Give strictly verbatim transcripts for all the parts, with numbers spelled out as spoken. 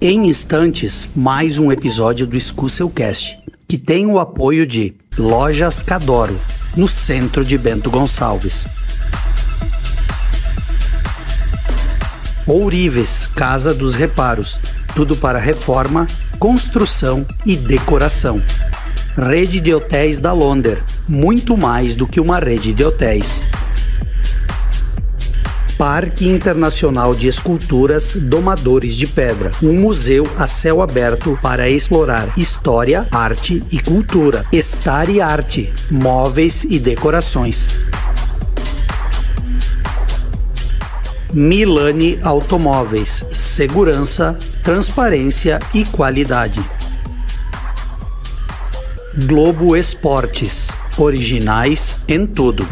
Em instantes, mais um episódio do Escúcilcast, que tem o apoio de Lojas Cadoro, no centro de Bento Gonçalves. Ourives, Casa dos Reparos, tudo para reforma, construção e decoração. Rede de hotéis da Londer, muito mais do que uma rede de hotéis. Parque Internacional de Esculturas Domadores de Pedra, um museu a céu aberto para explorar história, arte e cultura. Estar e Arte, móveis e decorações. Milani Automóveis, segurança, transparência e qualidade. Globo Esportes, originais em tudo.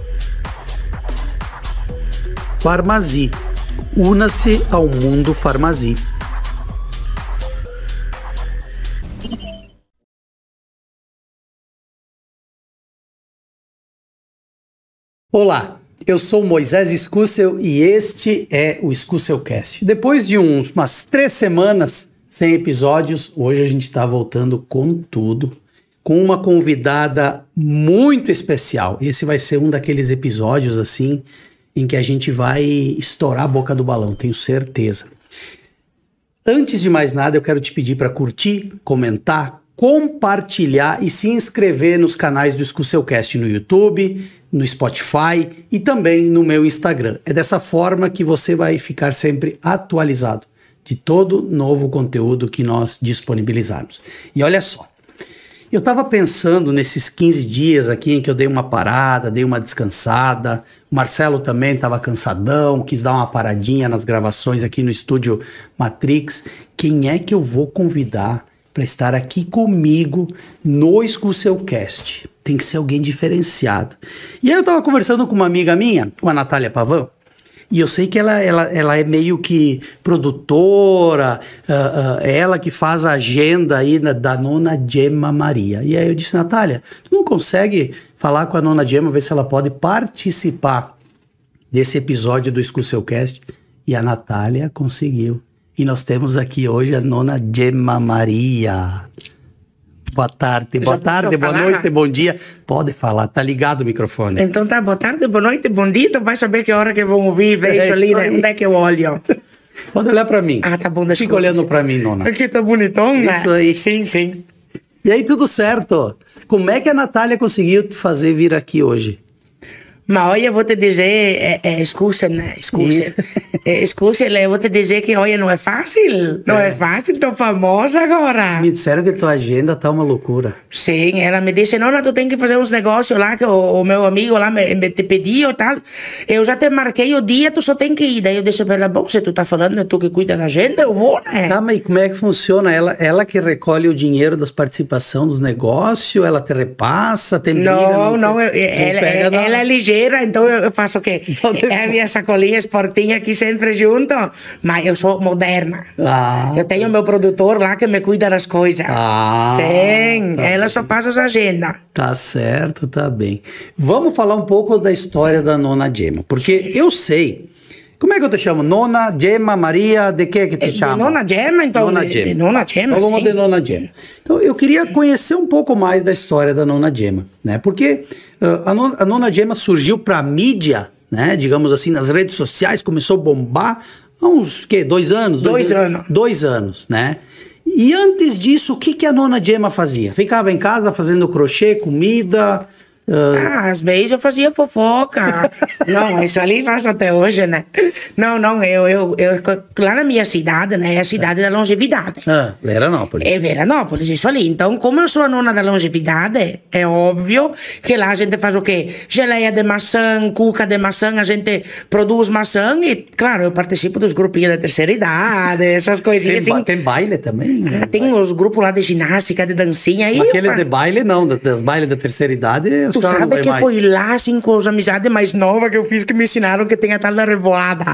Farmazi, una-se ao mundo Farmazi. Olá, eu sou Moisés Escúcil e este é o Escúcilcast. Depois de uns, umas três semanas sem episódios, hoje a gente está voltando com tudo, com uma convidada muito especial. Esse vai ser um daqueles episódios assim em que a gente vai estourar a boca do balão, tenho certeza. Antes de mais nada, eu quero te pedir para curtir, comentar, compartilhar e se inscrever nos canais do Escúcilcast no YouTube, no Spotify e também no meu Instagram. É dessa forma que você vai ficar sempre atualizado de todo novo conteúdo que nós disponibilizarmos. E olha só, eu estava pensando nesses quinze dias aqui em que eu dei uma parada, dei uma descansada. O Marcelo também estava cansadão, quis dar uma paradinha nas gravações aqui no estúdio Matrix. Quem é que eu vou convidar para estar aqui comigo no Escúcilcast? Tem que ser alguém diferenciado. E aí eu estava conversando com uma amiga minha, com a Natália Pavan, e eu sei que ela, ela, ela é meio que produtora, uh, uh, ela que faz a agenda aí da, da Nona Gemma Maria. E aí eu disse, Natália, tu não consegue falar com a Nona Gemma, ver se ela pode participar desse episódio do Escúcilcast? E a Natália conseguiu. E nós temos aqui hoje a Nona Gemma Maria. Boa tarde, boa tarde, boa noite, bom dia. Pode falar, tá ligado o microfone. Então tá, boa tarde, boa noite, bom dia. Tu vai saber que hora que vão ouvir, vejo é ali, né? Onde é que eu olho? Pode olhar pra mim. Ah, tá bom. Fica olhando pra mim, Nona. Porque tá bonitão, né? Isso aí. Sim, sim. E aí, tudo certo? Como é que a Natália conseguiu te fazer vir aqui hoje? Mas olha, vou te dizer, é, é, escusa, né? Escusa. É, escusa, eu vou te dizer que, olha, não é fácil. Não é, é fácil, tô famosa agora. Me disseram que tua agenda tá uma loucura. Sim, ela me disse, Nona, tu tem que fazer uns negócios lá que o, o meu amigo lá me, me te pediu e tal. Eu já te marquei o dia, tu só tem que ir. Daí eu disse pra ela, bom, se tu tá falando, é tu que cuida da agenda, eu vou, né? Tá, mas como é que funciona? Ela, ela que recolhe o dinheiro das participações dos negócios, ela te repassa, tem briga, Não, não, não, eu, te, ela, não ela, ela é ligeira. Então eu faço o quê? É a minha sacolinha esportinha aqui sempre junto, mas eu sou moderna. Ah, eu tenho meu produtor lá que me cuida das coisas. Ah, Sim, tá ela bem. só faz as agendas. Tá certo, tá bem. Vamos falar um pouco da história da Nona Gemma, porque eu sei. Como é que eu te chamo? Nona Gemma Maria, de que que te É, chama? de Nona Gemma, então. Nona de, Gemma. de Nona Gemma, então vamos sim. de Nona Gemma. Então eu queria conhecer um pouco mais da história da Nona Gemma, né? Porque uh, a, Nona, a Nona Gemma surgiu para mídia, né? Digamos assim, nas redes sociais, começou a bombar há uns, que, dois anos? Dois, dois anos. Dois anos, né? E antes disso, o que, que a Nona Gemma fazia? Ficava em casa fazendo crochê, comida... Uh... Ah, às vezes eu fazia fofoca. Não, isso ali faz até hoje, né? Não, não, eu, eu, eu lá na minha cidade, né? É a cidade da longevidade. Ah, Veranópolis. É Veranópolis, isso ali. Então, como eu sou a nona da longevidade, é óbvio que lá a gente faz o quê? Geleia de maçã, cuca de maçã, a gente produz maçã e, claro, eu participo dos grupinhos da terceira idade, essas coisinhas tem, assim. Tem baile também? Né? Tem os grupos lá de ginástica, de dancinha. Mas aqueles eu, de baile não, das bailes da terceira idade, tu sabe que eu fui lá, assim, com as amizades mais novas que eu fiz, que me ensinaram que tem a tal da revoada.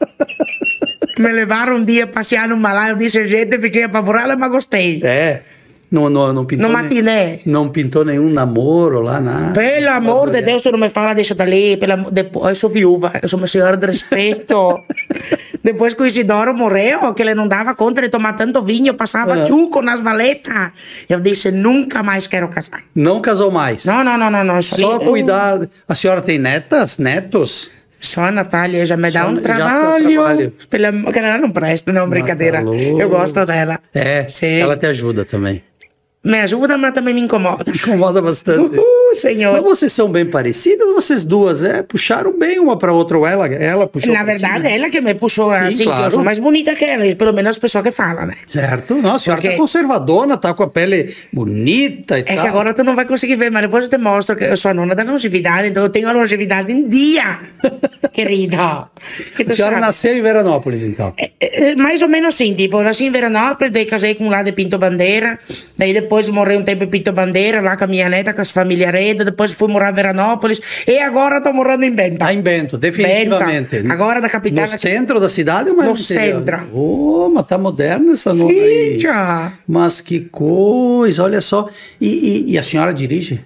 Me levaram um dia passear numa lá, eu disse, gente, fiquei apavorada, mas gostei. É. Não, não, não pintou. No matiné. Não pintou nenhum namoro lá, nada. Pelo amor de Deus, tu não me fala disso dali. Pela, depois, eu sou viúva, eu sou uma senhora de respeito. Depois que o Isidoro morreu, que ele não dava conta de tomar tanto vinho, passava Ah. chuco nas valetas. Eu disse, nunca mais quero casar. Não casou mais? Não, não, não, não. não. Só ali- cuidar. A senhora tem netas, netos? Só a Natália já me dá Só- um já dá trabalho. trabalho. Pela... que ela não presta, não, brincadeira. louco. Eu gosto dela. É, Sim. ela te ajuda também. Me ajuda, mas também me incomoda. Incomoda bastante. Uhul, senhor. Mas vocês são bem parecidas, vocês duas, é? Puxaram bem uma pra outra, ou ela, ela puxou Na pra ti, verdade, né? ela que me puxou Sim, assim, que claro. eu sou mais bonita que ela, pelo menos as pessoas que falam, né? Certo? Nossa, a senhora Porque- tá conservadona, tá com a pele bonita e É tal. que agora tu não vai conseguir ver, mas depois eu te mostro que eu sou a nona da longevidade, então eu tenho a longevidade em dia, querida. Que A tu senhora sabe. nasceu em Veranópolis, então. É, é, mais ou menos assim, tipo, eu nasci em Veranópolis, daí casei com um lá de Pinto Bandeira, daí depois morei um tempo em Pinto Bandeira, lá com a minha neta, com as famílias Reda, depois fui morar em Veranópolis, e agora tô morando em Benta. Tá em Bento, definitivamente. Benta. Agora da capital. No centro da cidade ou mais No interior? centro. Oh, mas tá moderna essa nona aí. Eita. Mas que coisa, olha só. E, e- e a senhora dirige?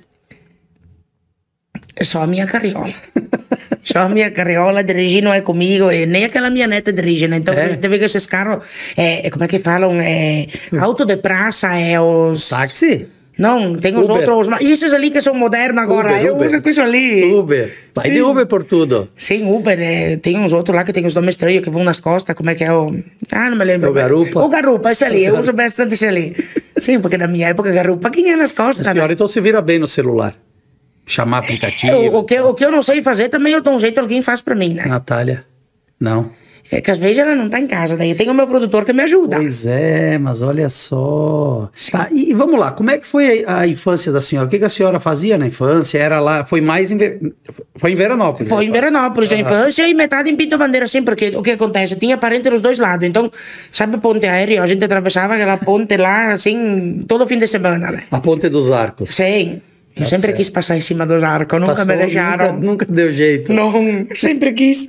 É só a minha carriola. Só a minha carriola, dirigir não é comigo, e nem aquela minha neta dirige, né? Então, É. deve que esses carros, é, é, como é que falam? É, auto de praça, é os... Táxi? Não, tem os Uber. outros, mas esses ali que são modernos agora, Uber, eu Uber. uso com isso ali. Uber. Vai Sim. de Uber por tudo. Sim, Uber, é, tem uns outros lá que tem os nomes estranhos que vão nas costas, como é que é o... Ah, não me lembro. O Garupa. O Garupa, esse ali, eu uso bastante esse ali. Sim, porque na minha época, Garupa, quem ia nas costas, A né? senhora então se vira bem no celular. Chamar aplicativo. O, o, que, o que eu não sei fazer, também eu dou um jeito, alguém faz pra mim, né? Natália. Não. É que às vezes ela não tá em casa, daí eu tenho o meu produtor que me ajuda. Pois é, mas olha só. Tá, e, e vamos lá, como é que foi a, a infância da senhora? O que, que a senhora fazia na infância? Era lá, foi mais em, Ve- foi em Veranópolis? Foi em Veranópolis, a infância, e metade em Pinto Bandeira, assim, porque o que acontece? Tinha parente dos dois lados, então, sabe a ponte aérea? A gente atravessava aquela ponte lá, assim, todo fim de semana, né? A Ponte dos Arcos. Sim. Eu Tá sempre certo. quis passar em cima dos arcos, nunca Passou, me deixaram. Nunca, nunca deu jeito. Não, sempre quis.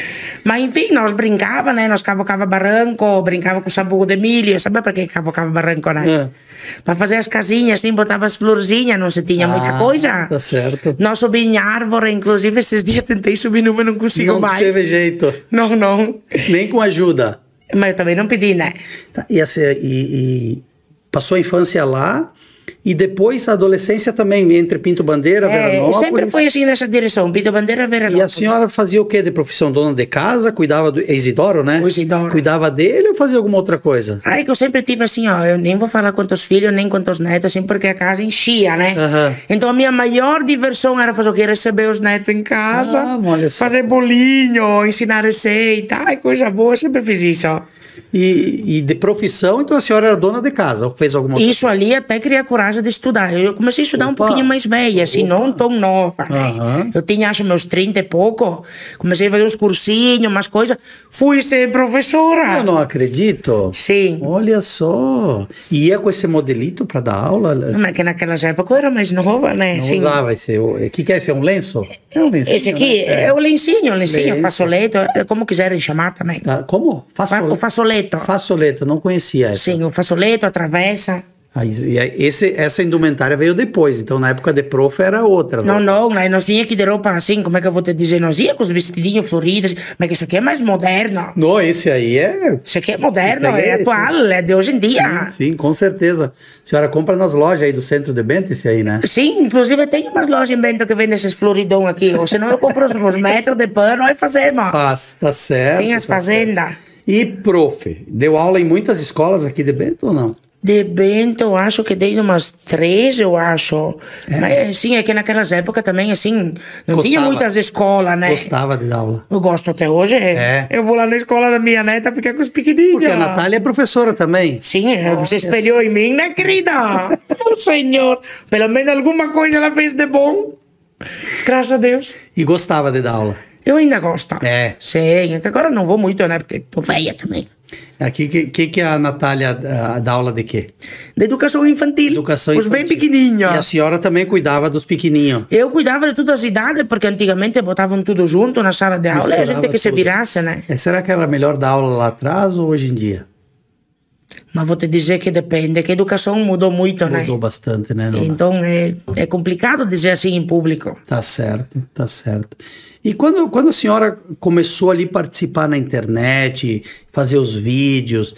Mas enfim, nós brincava, né? Nós cavocava barranco, brincava com sabugo de milho. Sabe para que cavocava barranco, né? É. Para fazer as casinhas, assim, botava as florzinhas, não se tinha muita Ah, coisa. tá certo. Nós subia em árvore, inclusive esses dias tentei subir numa, não consigo Não mais. teve jeito. Não, não. Nem com ajuda. Mas eu também não pedi, né? Tá, e, assim, e- e passou a infância lá e depois a adolescência também, entre Pinto Bandeira, É, Veranópolis. sempre foi assim nessa direção, Pinto Bandeira, E Veranópolis. a senhora fazia o que de profissão? Dona de casa? Cuidava do Isidoro, né? O Isidoro. Cuidava dele ou fazia alguma outra coisa? Ai, que eu sempre tive assim, ó, eu nem vou falar quantos filhos, nem quantos netos, assim, porque a casa enchia, né? Aham. Então a minha maior diversão era fazer o quê? Receber os netos em casa, Ah, olha só. fazer bolinho, ensinar receita, ai, coisa boa, eu sempre fiz isso, ó. E, e de profissão, então a senhora era dona de casa ou fez alguma outra Isso ali até criei a coragem de estudar. Eu comecei a estudar um Opa. pouquinho mais velha, assim, não tão nova, né? Aham. Eu tinha, acho, meus trinta e pouco, comecei a fazer uns cursinhos, umas coisas, fui ser professora. Eu não acredito. Sim. Olha só. E ia com esse modelito para dar aula? Não Mas que naquelas épocas eu era mais nova, né? Sim. usava esse. O que, que é esse? É um lenço? É um lenço. Esse aqui é, o lencinho, o lencinho, Lenço. fasoleto, é como quiserem chamar também. Tá, como? Fa- Façoleto. O fasoleto. Façoleto, não conhecia essa. Sim, o fasoleto, a travessa. Aí, e aí, esse, essa indumentária veio depois, então na época de prof era outra. Não, né? não, né? Nós tínhamos que ir de roupa assim, como é que eu vou te dizer? Nós ia com os vestidinhos floridos, mas que isso aqui é mais moderno. Não, esse aí é. Isso aqui é moderno, Esse aí é é- atual, é de hoje em dia. Sim, com certeza. A senhora compra nas lojas aí do centro de Bento esse aí, né? Sim, inclusive tem umas lojas em Bento que vendem esses floridão aqui, ou senão eu compro os, os metros de pano e fazemos. Ah, tá certo. Tem as tá fazendas. certo. E prof, deu aula em muitas escolas aqui de Bento ou não? De Bento, eu acho que dei umas três, eu acho. Mas, sim, é que naquelas épocas também, assim, não Gostava. tinha muitas escolas, né? Gostava de dar aula. Eu gosto até hoje. É. Eu vou lá na escola da minha neta ficar com os pequenininhos. Porque a Natália é professora também. Sim, você espelhou em mim, né, querida? Oh, senhor. Pelo menos alguma coisa ela fez de bom. Graças a Deus. E gostava de dar aula. Eu ainda gosto. É. Sim, é que agora não vou muito, né? Porque tô velha também. Aqui, que, que, que a Natália ah, dá aula de quê? De educação infantil. Educação Os bem infantil. pequenininhos. E a senhora também cuidava dos pequenininhos. Eu cuidava de todas as idades, porque antigamente botavam tudo junto na sala de aula e a gente Misturava que se tudo. virasse, né? É, será que era melhor dar aula lá atrás ou hoje em dia? Mas vou te dizer que depende, que a educação mudou muito, Mudou né? Mudou bastante, né, Nona? Então é, é complicado dizer assim em público. Tá certo, tá certo. E quando, quando a senhora começou ali a participar na internet, fazer os vídeos,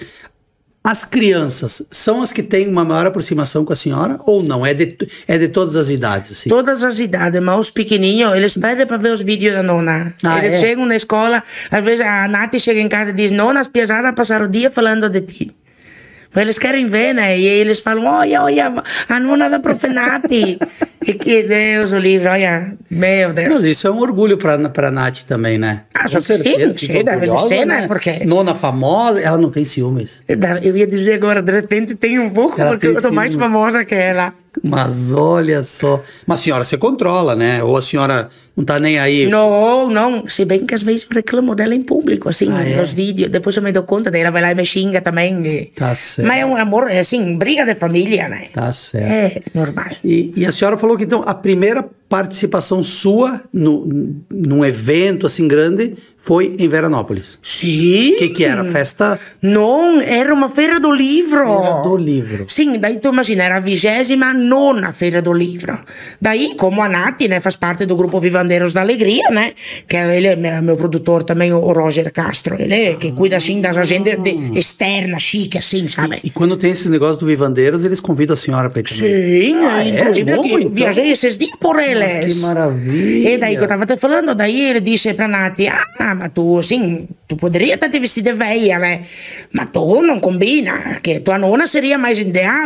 as crianças são as que têm uma maior aproximação com a senhora ou não? É de, é de todas as idades? Assim? Todas as idades, mas os pequenininhos, eles pedem para ver os vídeos da Nona. Ah, eles é? chegam na escola, às vezes a Nath chega em casa e diz: Nona, as piazadas passaram o dia falando de ti. Eles querem ver, né? E eles falam: olha, olha, a Nona da Prof. Nath. E que Deus o livre, olha, meu Deus. Mas isso é um orgulho para a Nath também, né? Ah, com certeza, sim, sim, deve ser, né? Porque... Nona famosa, ela não tem ciúmes. Eu ia dizer agora, de repente tem um pouco, ela porque eu sou mais famosa que ela. Mas olha só. Mas a senhora se controla, né? Ou a senhora não tá nem aí? Não, não. Se bem que às vezes eu reclamo dela em público, assim, ah, nos é? vídeos. Depois eu me dou conta, daí ela vai lá e me xinga também. E... Tá certo. Mas é um amor, assim, briga de família, né? Tá certo. É normal. E, e a senhora falou que então a primeira participação sua no, num evento assim grande foi em Veranópolis. Sim. O que que era? Festa? Não, era uma feira do livro. Feira do livro. Sim, daí tu imagina, era a vigésima nona feira do livro. Daí, como a Nath, né, faz parte do grupo Vivandeiros da Alegria, né, que ele é meu, meu produtor também, o Roger Castro, ele é que cuida assim das agendas de, externas, chique, assim, sabe? E, e quando tem esses negócios do Vivandeiros, eles convidam a senhora para ir também? Sim, ah, inclusive é? Bom, eu então. viajei esses dias por eles. Que maravilha. E daí que eu tava te falando, daí ele disse pra Nath: ah, mas tu, assim, tu poderia até te vestir de veia, né? Mas tu não combina, que tua nona seria mais ideal.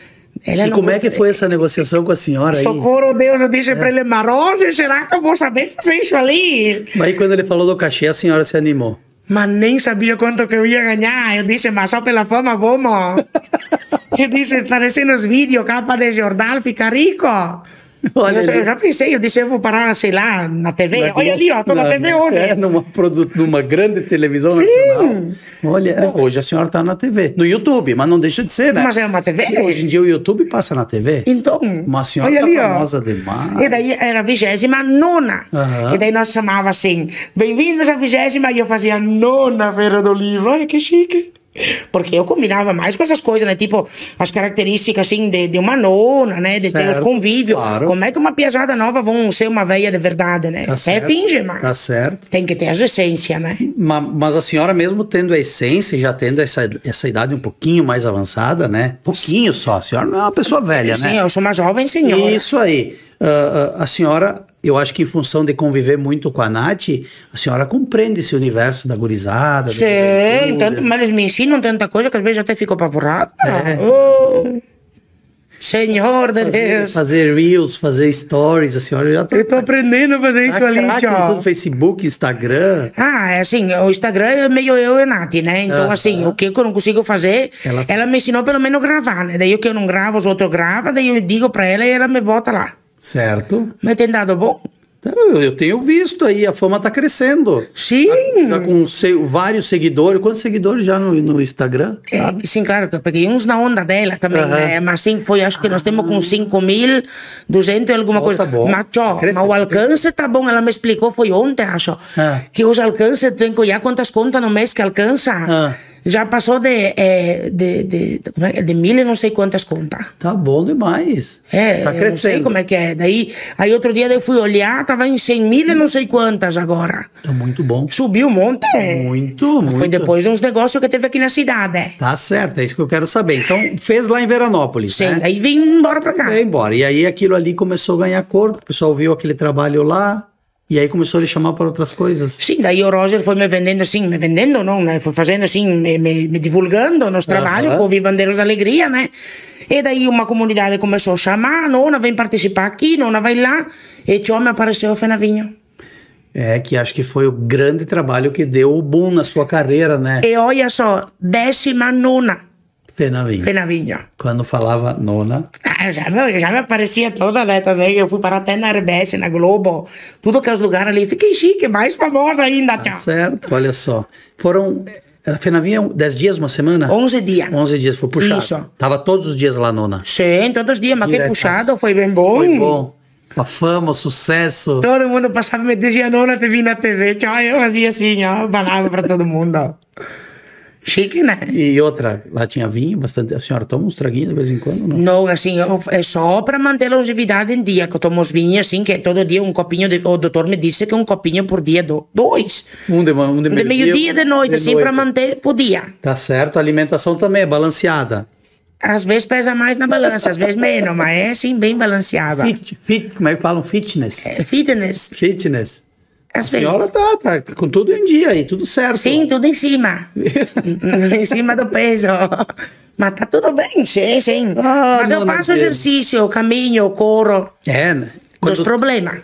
Ela e não... como é que foi essa negociação com a senhora aí? Socorro, Deus, eu disse é. pra ele: Maroja, será que eu vou saber fazer isso ali? Mas aí quando ele falou do cachê, a senhora se animou? Mas nem sabia quanto que eu ia ganhar. Eu disse: mas só pela fama, vamos. Eu disse: aparecer nos vídeos, capa de jornal, fica rico. Olha, eu, eu já pensei, eu disse: eu vou parar, sei lá, na T V. Na Olha ali, ó, tô na, na T V hoje. É, numa, numa grande televisão nacional. Olha, hoje a senhora tá na T V. No YouTube, mas não deixa de ser, né? Mas é uma T V. E hoje em dia o YouTube passa na T V. Então. Mas a senhora tá ali, famosa ó. demais. E daí era a vigésima nona. Uhum. E daí nós chamava assim: bem-vindos à vigésima. E eu fazia nona Feira do Livro. Olha que chique. Porque eu combinava mais com essas coisas, né? Tipo, as características, assim, de, de uma nona, né? De certo, ter os convívios. Claro. Como é que uma piazada nova vão ser uma veia de verdade, né? Tá é finge, mas... Tá certo. Tem que ter as essências, né? Mas, mas a senhora mesmo tendo a essência, já tendo essa, essa idade um pouquinho mais avançada, né? Pouquinho só. A senhora não é uma pessoa velha, Sim, né? Sim, eu sou uma jovem senhora. Isso aí. Uh, uh, a senhora... Eu acho que em função de conviver muito com a Nath, a senhora compreende esse universo da gurizada. Sim, tanto, mas eles me ensinam tanta coisa que às vezes até fico apavorada. É. Oh, Senhor de fazer, Deus. Fazer reels, fazer stories, a senhora já tá... Eu tô aprendendo a fazer isso tá ali, tchau. Tudo, Facebook, Instagram. Ah, é assim, o Instagram é meio eu e a Nath, né? Então, ah, assim, ah. o que eu não consigo fazer, ela... ela me ensinou pelo menos gravar, né? Daí o que eu não gravo, os outros gravam, daí eu digo pra ela e ela me bota lá. Certo. Mas tem dado bom? Eu tenho visto aí, a fama tá crescendo. Sim. Tá, tá com se, vários seguidores. Quantos seguidores já no, no Instagram? É, sim, claro, que eu peguei uns na onda dela também, uhum. né? Mas sim, foi, acho que nós temos com cinco mil duzentos e alguma oh, coisa. Tá bom. Mas, ó, mas o alcance tá bom, ela me explicou, foi ontem, acho, ah. que os alcances, tem que olhar quantas contas no mês que alcança. Ah. Já passou de, é, de, de, de, de mil e não sei quantas contas. Tá bom demais. É, tá crescendo. Não sei como é que é. Daí, aí outro dia eu fui olhar, tava em cem mil e não sei quantas agora. Tá muito bom. Subiu um monte. Muito, muito. Foi depois de uns negócios que teve aqui na cidade. Tá certo, é isso que eu quero saber. Então, fez lá em Veranópolis, Sim, né? daí vim embora pra cá. Veio embora. E aí aquilo ali começou a ganhar corpo, o pessoal viu aquele trabalho lá. E aí começou a lhe chamar para outras coisas? Sim, daí o Roger foi me vendendo assim, me vendendo não, né? Foi fazendo assim, me, me, me divulgando nos trabalhos, uhum. com o Vivandeiros da Alegria, né? E daí uma comunidade começou a chamar, Nona vem participar aqui, Nona vai lá, e tchau, me apareceu o Fenavinho. É, que acho que foi o grande trabalho que deu o boom na sua carreira, né? E olha só, décima nona. Fenavinho. Fenavinho. Quando falava nona. Ah, já, me, já me aparecia toda, né, também. Eu fui parar até na R B S, na Globo. Tudo que é os lugares ali. Fiquei chique, mais famosa ainda, tchau. Tá certo, olha só. Foram... Fenavinho, dez dias, uma semana? onze dias. onze dias, foi puxado. Isso. Tava todos os dias lá, nona? Sim, todos os dias, mas que puxado, foi bem bom. Foi bom. A fama, o sucesso. Todo mundo passava e me dizia, Nona, te vi na T V. Tchau, eu fazia assim, ó, falava pra todo mundo, ó. Chique, né? E outra, lá tinha vinho, bastante. A senhora toma uns traguinhos de vez em quando, não? Não, assim, eu- é só para manter a longevidade em dia, que eu tomo os vinhos, assim, que todo dia um copinho, de, o doutor me disse que um copinho por dia, do, dois. Um de, ma- um de De meio-dia, meio-dia, de noite, de assim, para manter por dia. Tá certo, a alimentação também é balanceada. Às vezes pesa mais na balança, às vezes menos, mas é, assim, bem balanceada. Fit, fit, como é que falam? Fitness. É, fitness, Fitness. às A vezes. senhora tá, tá com tudo em dia aí, tudo certo. Sim, tudo em cima. Em cima do peso. Mas tá tudo bem, sim, sim. Ah, Mas eu dona faço Pedro. exercício, eu caminho, eu corro. É, né? Dos Quando- problemas.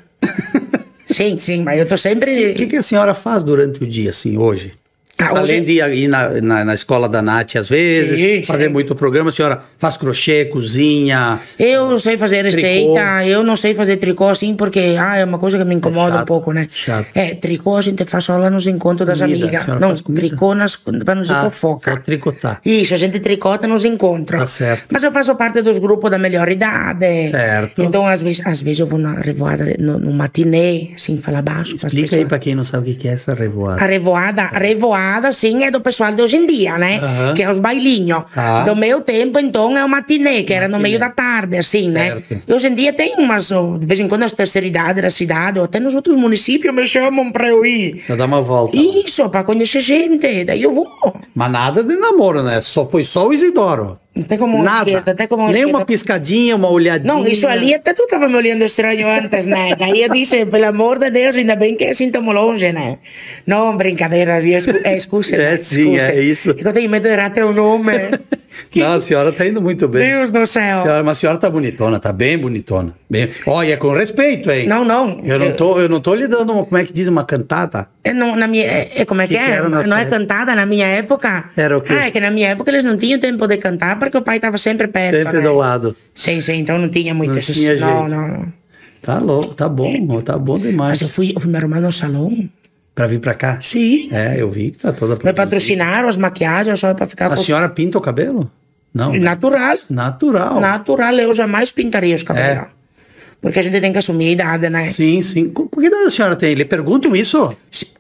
Sim, sim, mas eu tô sempre. O que, que a senhora faz durante o dia, assim, hoje? Ah, hoje- Além de ir na, na, na escola da Nath às vezes, Sim, fazer sim. muito programa, a senhora faz crochê, cozinha. Eu sei fazer Tricô. receita, eu não sei fazer tricô assim, porque ah, é uma coisa que me incomoda chato, um pouco, né? chato. É, tricô a gente faz só lá nos encontros das Comida, a amigas. senhora Não, faz comida? tricô nas, para não ser Ah, fofoca. só tricotar. Isso, a gente tricota nos encontros. Tá certo. Mas eu faço parte dos grupos da melhor idade. Certo. Então, às vezes, às vezes eu vou na revoada, no, no matinê, assim, falar baixo com as Explica aí pessoas. pra quem não sabe o que que é essa revoada. A revoada, a revoada, sim, é do pessoal de hoje em dia, né? Aham. Que é os bailinhos. Tá. Do meu tempo, então, é o matinê, que era no Matinê. meio da tarde, assim, Certo. né? E hoje em dia tem umas, ó, de vez em quando, as terceira idade da cidade, ou até nos outros municípios me chamam pra eu ir. Pra dar uma volta. Isso, pra conhecer gente, daí eu vou. Mas nada de namoro, né? Só, foi só o Isidoro. Até como Nada. esquerda, até como Nem uma esquerda. piscadinha, uma olhadinha. Não, isso ali até tu estava me olhando estranho antes, né? Daí eu disse, pelo amor de Deus, ainda bem que assim estamos longe, né? Não, brincadeira, eu escu é excusa. É, né? sim, Excusa. é isso. É que eu tenho medo de errar teu nome. Não, a senhora tá indo muito bem. Deus do A céu. senhora, mas a senhora tá bonitona, tá bem bonitona. Bem... Olha, com respeito, hein? Não, não. Eu não tô, eu não tô lhe dando uma, como é que diz, uma cantata? É, não, na minha, é, é como é que, Que que é? era na Não sua é época? cantada na minha época? Era o quê? Ah, é que na minha época eles não tinham tempo de cantar porque o pai estava sempre perto. Sempre né? do lado. Sim, sim, então não tinha muito Não esses- tinha Não, jeito. não, não. Tá louco, tá bom, tá bom demais. Mas eu fui, eu fui me arrumar no salão. Pra vir pra cá? Sim. É, eu vi que tá toda Me produzida. patrocinaram as maquiagens só para ficar A com. senhora pinta o cabelo? Não. né? Natural. Natural. Natural, eu jamais pintaria os cabelos. É. Porque a gente tem que assumir a idade, né? Sim, sim. Com, com que idade a senhora tem? Lhe perguntam isso?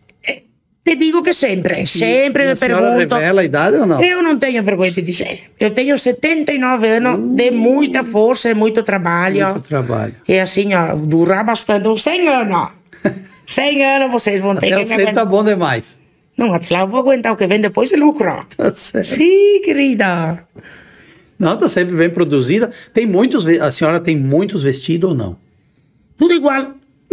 Te digo que sempre, sempre E me a senhora perguntam. revela a idade ou não? Eu não tenho vergonha de dizer. Eu tenho setenta e nove anos de muita força e muito trabalho. Uh. Muito trabalho. E assim, ó, durar bastante, uns cem anos. cem anos vocês vão ter Até que os me cem tá aguentar. bom demais. Não, afinal, eu vou aguentar o que vem depois de lucro. Tá certo. Sim, querida. Não, tá sempre bem produzida. Tem muitos, ve- a senhora tem muitos vestidos ou não? Tudo igual.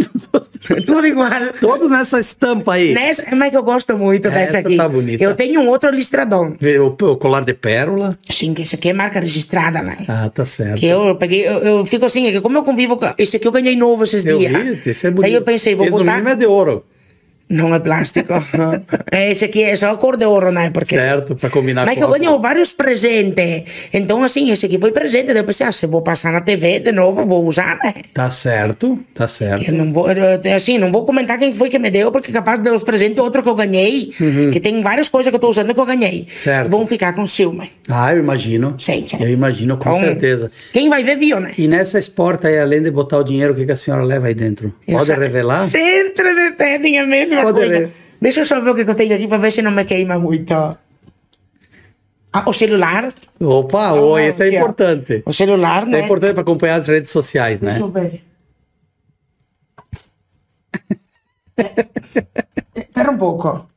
Tudo igual. Todos nessa estampa aí. Nessa, mas que eu gosto muito dessa Essa aqui. tá bonita. Eu tenho um outro listradão. Vê O, o colar de pérola. Sim, que esse aqui é marca registrada, né? Ah, tá certo. Que eu peguei, eu, eu fico assim, é que como eu convivo com. Esse aqui eu ganhei novo esses Eu dias. vi, esse é bonito. Aí eu pensei, vou Esse no botar. mínimo é de ouro. Não é plástico. É, esse aqui é só a cor de ouro, né? Porque... Certo, pra combinar Mas com que eu a ganho cor. vários presentes. Então, assim, esse aqui foi presente. Daí eu pensei, ah, se eu vou passar na T V de novo, vou usar, né? Tá certo, tá certo. Eu não vou, eu, assim, não vou comentar quem foi que me deu, porque capaz de os presentes outro que eu ganhei, que tem várias coisas que eu tô usando que eu ganhei. Certo. Vão ficar com ciúme. Ah, eu imagino. Sim, sim. Eu imagino, com Então, certeza. Quem vai ver, viu, né? E nessa esporta aí, além de botar o dinheiro, o que, que a senhora leva aí dentro? Eu Pode já- revelar? Sempre me pedem a mesma Pode coisa. ler. Deixa eu só ver o que que eu tenho aqui para ver se não me queima muito. Ah, o celular. Opa, oi, Ah, esse é aqui, ó. importante. O celular, Isso né? é importante para acompanhar as redes sociais, né? Deixa eu ver. Espera um pouco.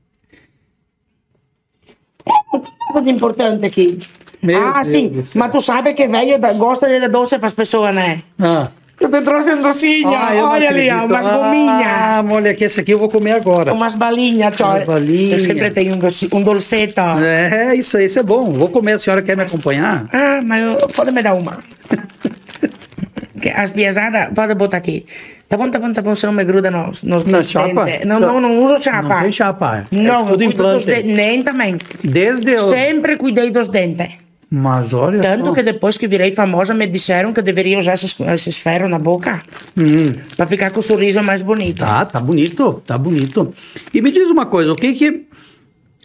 Coisa importante aqui. Meu ah, Deus sim. do céu. Mas tu sabe que velho da- gosta de dar doce para as pessoas, né? Ah. Eu te trouxe um docinho. Ah, eu não Olha ali, ó, acredito. umas Ah, gominhas. olha aqui, esse aqui eu vou comer agora. Umas balinhas, tchau. Umas balinhas. Eu sempre tenho um, doce, um dolceto. É, isso aí, isso é bom. Vou comer, a senhora quer me acompanhar? Ah, mas eu, pode me dar uma. Que as piesadas, pode botar aqui. Tá bom, tá bom, tá bom, se não me gruda nos, nos Na nos chapa? dentes. Não, não, não uso chapa. Não tem chapa. É Não, tudo eu cuido dos implante. dentes. Nem também. Desde o... Sempre cuidei dos dentes. Mas olha Tanto só. que depois que virei famosa, me disseram que eu deveria usar esses, esses ferros na boca. Hum. Pra ficar com o sorriso mais bonito. Tá, tá bonito, tá bonito. E me diz uma coisa, o que que...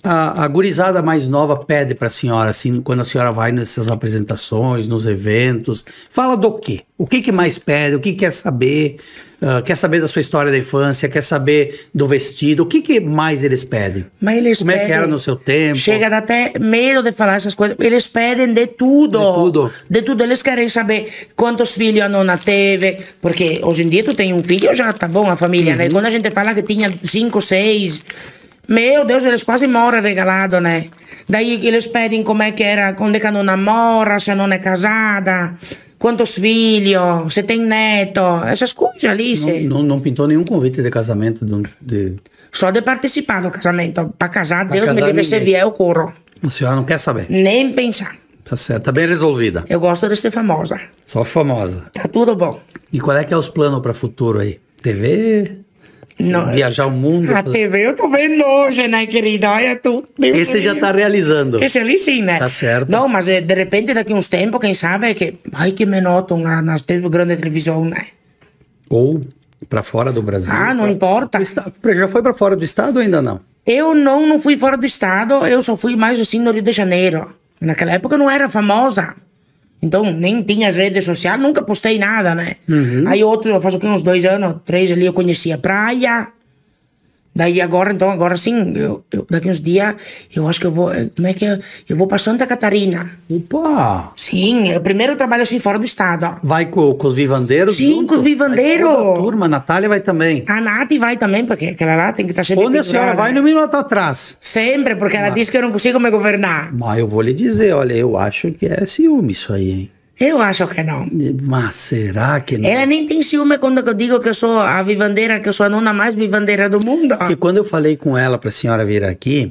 A, a gurizada mais nova pede para a senhora, assim, quando a senhora vai nessas apresentações, nos eventos, fala do quê? O que que mais pede? O que quer saber? Uh, quer saber da sua história da infância? Quer saber do vestido? O que que mais eles pedem? Mas eles Como pedem, é que era no seu tempo? Chega a dar até medo de falar essas coisas. Eles pedem de tudo. De tudo. De tudo. Eles querem saber quantos filhos a nona teve. Porque hoje em dia tu tem um filho, já tá bom a família, uhum. né? Quando a gente fala que tinha cinco, seis... Meu Deus, eles quase morrem regalados, né? Daí eles pedem como é que era, quando é que a nona mora, se a nona é casada, quantos filhos, se tem neto, essas coisas ali. Não, não, não pintou nenhum convite de casamento? De, de... Só de participar do casamento. Para casar, pra Deus casar me livre, se vier eu corro. A senhora não quer saber? Nem pensar. Tá certo, tá bem resolvida. Eu gosto de ser famosa. Só famosa. Tá tudo bom. E qual é que é os planos para futuro aí? T V? Não, viajar o mundo? A T V eu tô vendo hoje, né, querida? Olha tu. Esse já tá realizando. Esse ali sim, né? Tá certo. Não, mas de repente daqui uns tempos, quem sabe, é que vai que me notam lá nas grandes televisões, né? Ou para fora do Brasil. Ah, não pra... importa. Já foi para fora do estado ou ainda não? Eu não, não fui fora do estado, eu só fui mais assim no Rio de Janeiro. Naquela época eu não era famosa. Então, nem tinha as redes sociais, nunca postei nada, né? Uhum. Aí outro, faz o que, uns dois anos, três ali, eu conhecia a praia. Daí agora, então, agora sim, eu, eu, daqui uns dias, eu acho que eu vou, como é que é? Eu vou pra Santa Catarina. Opa! Sim, eu primeiro trabalho assim fora do estado. Vai com, com os vivandeiros? Sim, junto? Com os vivandeiros. A turma, a Natália vai também. A Nath vai também, porque aquela lá tem que estar sempre... Onde a senhora vai, no mínimo tá atrás. Sempre, porque ela Mas... disse que eu não consigo me governar. Mas eu vou lhe dizer, olha, eu acho que é ciúme isso aí, hein? Eu acho que não. Mas será que não? Ela nem tem ciúme quando eu digo que eu sou a vivandeira, que eu sou a nona mais vivandeira do mundo. Porque quando eu falei com ela pra senhora vir aqui,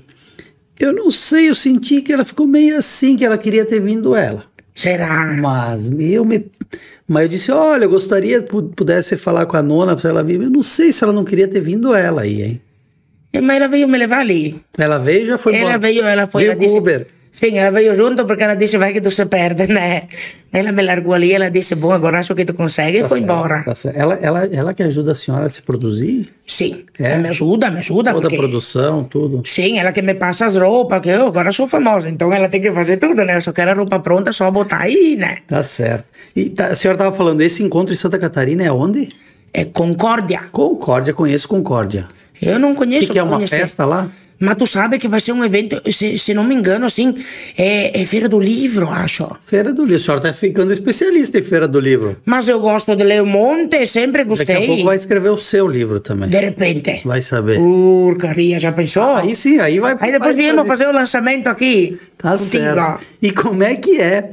eu não sei, eu senti que ela ficou meio assim, que ela queria ter vindo ela. Será? Mas eu me... Mas eu disse, olha, eu gostaria que pudesse falar com a nona pra ela vir. Eu não sei se ela não queria ter vindo ela aí, hein? Mas ela veio me levar ali. Ela veio e já foi ela embora. Veio, ela foi... Veio ela disse... Uber. Sim, ela veio junto porque ela disse, vai que tu se perde, né? Ela me largou ali, ela disse, bom, agora acho que tu consegue, tá e foi certo, embora. Tá certo. Ela, ela, ela que ajuda a senhora a se produzir? Sim, é. Ela me ajuda, me ajuda. Toda porque... a produção, tudo. Sim, ela que me passa as roupas, que eu agora sou famosa, então ela tem que fazer tudo, né? Eu só quero a roupa pronta, só botar aí, né? Tá certo. E tá, a senhora estava falando, esse encontro em Santa Catarina é onde? É Concórdia. Concórdia, conheço Concórdia. Eu não conheço. O que, que é uma conhecer. festa lá? Mas tu sabe que vai ser um evento, se, se não me engano, assim, é, é Feira do Livro, acho. Feira do Livro, a senhora tá ficando especialista em Feira do Livro. Mas eu gosto de ler um monte, sempre gostei. Daqui a pouco vai escrever o seu livro também. De repente. Vai saber. Porcaria, já pensou? Ah, aí sim, aí vai... Aí depois viemos fazer. fazer o lançamento aqui. Tá contigo. Certo. E como é que é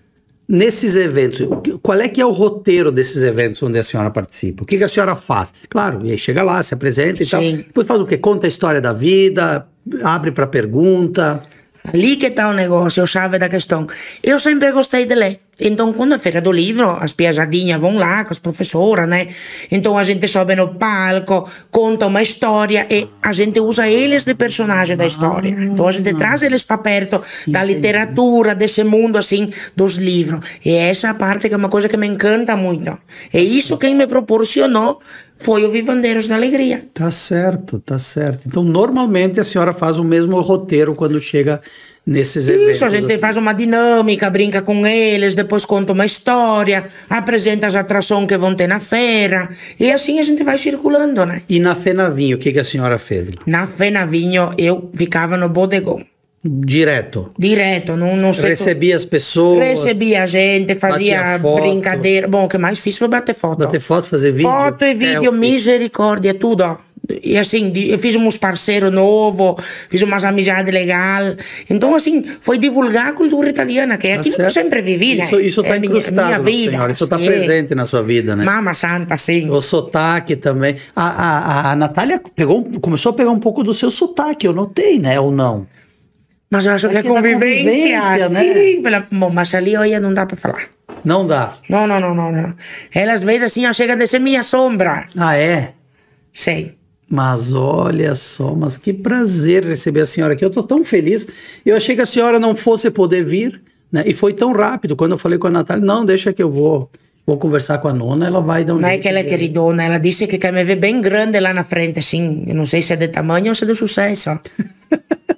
nesses eventos? Qual é que é o roteiro desses eventos onde a senhora participa? O que, que a senhora faz? Claro, chega lá, se apresenta e sim. tal. Depois faz o quê? Conta a história da vida, abre para pergunta. Ali que está o negócio, a chave da questão. Eu sempre gostei de ler. Então, quando é Feira do Livro, as piazadinhas vão lá com as professoras, né? Então, a gente sobe no palco, conta uma história e a gente usa eles de personagem da história. Então, a gente traz eles para perto da literatura, desse mundo, assim, dos livros. E essa parte que é uma coisa que me encanta muito. E isso quem me proporcionou foi o Vivandeiros da Alegria. Tá certo, tá certo. Então, normalmente, a senhora faz o mesmo roteiro quando chega nesses eventos. Isso, a gente assim. faz uma dinâmica, brinca com eles, depois conta uma história, apresenta as atrações que vão ter na feira, e assim a gente vai circulando, né? E na Fenavinho, o que, que a senhora fez? Na Fenavinho, eu ficava no bodegão. Direto? Direto, não, não sei. Recebia tu... as pessoas? Recebia a gente, fazia brincadeira. Bom, o que mais fiz foi bater foto. Bater foto, fazer vídeo? Foto e vídeo, é, misericórdia, tudo, ó. E assim, eu fiz uns parceiros novos, fiz umas amizades legais. Então, assim, foi divulgar a cultura italiana, que é aquilo tá que eu sempre vivi, né? Isso, isso tá é incrustado minha, minha vida, senhora, isso está presente na sua vida, né? Mama santa, sim. O sotaque também. A, a, a Natália pegou, começou a pegar um pouco do seu sotaque, eu notei, né? Ou não? Mas eu acho, acho que é convivência, convivência né? Sim, pela... Bom, mas ali, olha, não dá para falar. Não dá? Não, não, não, não, não. Elas vezes assim, chegam a ser minha sombra. Ah, é? Sim. Mas olha só, mas que prazer receber a senhora aqui. Eu tô tão feliz. Eu achei que a senhora não fosse poder vir, né? E foi tão rápido. Quando eu falei com a Natália, não, deixa que eu vou, vou conversar com a nona, ela vai dar um Não é que ela é queridona, ela disse que quer me ver bem grande lá na frente, assim. Eu não sei se é de tamanho ou se é de sucesso.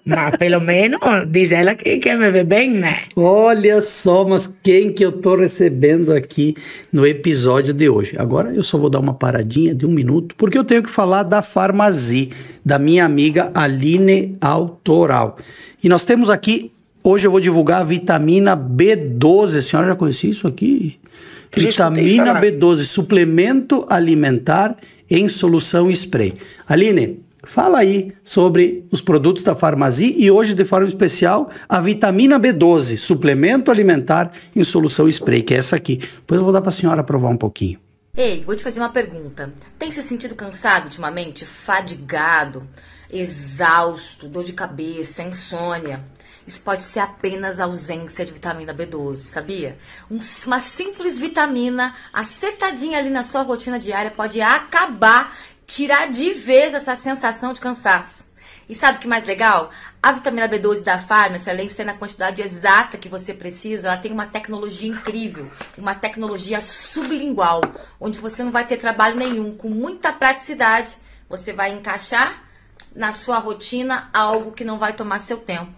Mas pelo menos diz ela que quer me ver bem, né? Olha só, mas quem que eu tô recebendo aqui no episódio de hoje? Agora eu só vou dar uma paradinha de um minuto, porque eu tenho que falar da Farmazi, da minha amiga Aline Autoral. E nós temos aqui, hoje eu vou divulgar a vitamina B doze. A senhora já conhecia isso aqui? Vitamina B doze, suplemento alimentar em solução spray. Aline, fala aí sobre os produtos da Farmazi e hoje, de forma especial, a vitamina B doze, suplemento alimentar em solução spray, que é essa aqui. Depois eu vou dar para a senhora provar um pouquinho. Ei, vou te fazer uma pergunta. Tem se sentido cansado ultimamente? Fadigado, exausto, dor de cabeça, insônia? Isso pode ser apenas ausência de vitamina B doze, sabia? Um, uma simples vitamina acertadinha ali na sua rotina diária pode acabar, tirar de vez essa sensação de cansaço. E sabe o que mais legal? A vitamina B doze da Farmácia, além de ter na quantidade exata que você precisa, ela tem uma tecnologia incrível, uma tecnologia sublingual, onde você não vai ter trabalho nenhum, com muita praticidade, você vai encaixar na sua rotina algo que não vai tomar seu tempo.